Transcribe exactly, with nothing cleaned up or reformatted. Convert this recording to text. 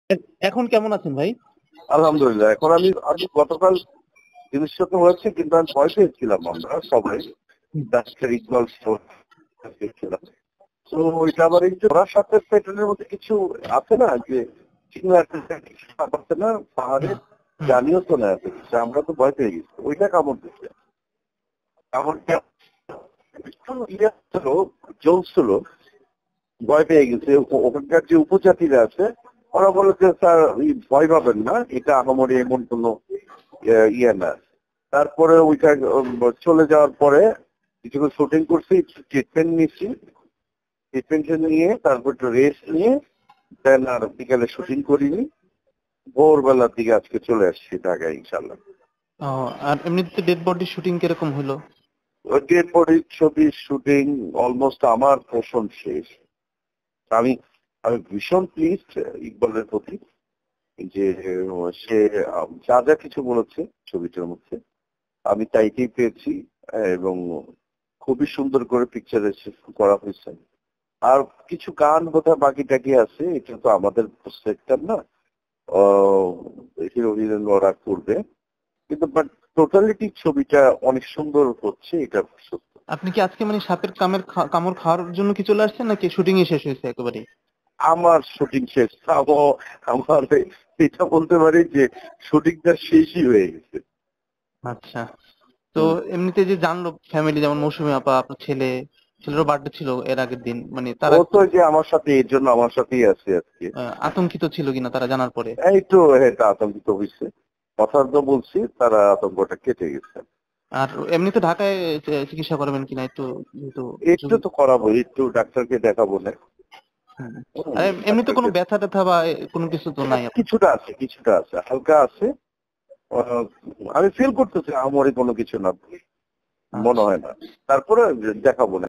এ- এখন কেমন আছেন ভাই? আলহামদুলিল্লাহ। এখন আমি আমি গতকাল জিনিসটা তো হয়েছে, কিন্তু আমি ভয় পেয়েছিলাম, আমরা সবাই ডাক্তার ইকবাল পেয়েছিলাম। তো ওইটা আবার এই যে ওরা সাথে প্যাটার্নের মধ্যে কিছু আছে না, যে চিহ্ন একটা কিছু আছে না পাহাড়ে, হুম। জানিও তো না এত কিছু, আমরা তো ভয় পেয়ে গেছি। ওইটা কামড় দিচ্ছে, কামড়টা একটু ইয়ে ছিল, জোর ছিল, ভয় পেয়ে গেছে। ও- ওখানকার যে উপজাতিরা আছে ওরা বলে যে স্যার এই ভয় পাবেন না, এটা আহামরি এমন কোনো ইয়ে ইয়ে না। তারপরে ওইটা উম, চলে যাওয়ার পরে কিছুক্ষণ শুটিং করছি, ট্রিটমেন্ট নিচ্ছি, ট্রিটমেন্ট নিয়ে তারপর একটু রেস্ট নিয়ে দেন আর বিকালে শুটিং করিনি। ভোরবেলার দিকে আজকে চলে আসছি ঢাকায় ইনশাল্লাহ। ও, আর এমনিতে ডেড বডি শুটিং কিরকম হলো? ওই ডেড বডির ছবির শুটিং অলমোস্ট আমার পোষণ শেষ। আমি আমি ভীষণ প্লিজড ইকবালের প্রতি, যে সে আম, যা যা কিছু বলেছে ছবিটার মধ্যে আমি তাইতেই পেয়েছি, এবং খুবই সুন্দর করে পিকচারে করা হয়েছে। আর কিছু গান বোধহয় বাকি টাকি আছে, এটা তো আমাদের সেক্টর না, হিরো হিরোইন ওরা করবে, কিন্তু বাট টোটালিটি ছবিটা অনেক সুন্দর হচ্ছে, এটা সত্য। আপনি কি আজকে মানে সাপের কামের খা- কামড় খাওয়ার জন্য কি চলে আসছেন, নাকি শুটিং এ শেষ হয়েছে একেবারে? আমার শুটিং শেষ, আমার আমার এটা বলতে পারি যে শুটিংটা শেষই হয়ে গেছে। আচ্ছা। তো এমনিতে যে জানলো ফ্যামিলি, যেমন মৌসুমী আপা, আপনার ছেলে, ছেলেরও বার্থডে ছিল এর আগের দিন, মানে তারা ও কি তো যে আমার সাথে, এর জন্য আমার সাথেই আছে আজকে। আহ, আতঙ্কিত ছিল কিনা তারা জানার পরে? এই তো এটা আতঙ্কিত হয়েছে, কথা তো বলছি, তারা আতঙ্কটা কেটে গেছে। আর এমনিতে ঢাকায় চি- চিকিৎসা করবেন কিনা একটু, যেহেতু একটু ঝুঁকি- তো করাবো, একটু ডাক্তারকে দেখাবো না। হুম। হুম, আর এম- এমনিতে কোনো ডাক্তারকে ব্যথা ট্যাথা বা এ- কোনো কিছু তো নাই আপনার? কিছুটা আছে, কিছুটা আছে, হালকা আছে। আহ, আমি ফিল করতেছি আমারই কোনো কিছু না, মনে আচ্ছা। হয় না। তারপরে দেখাবো না।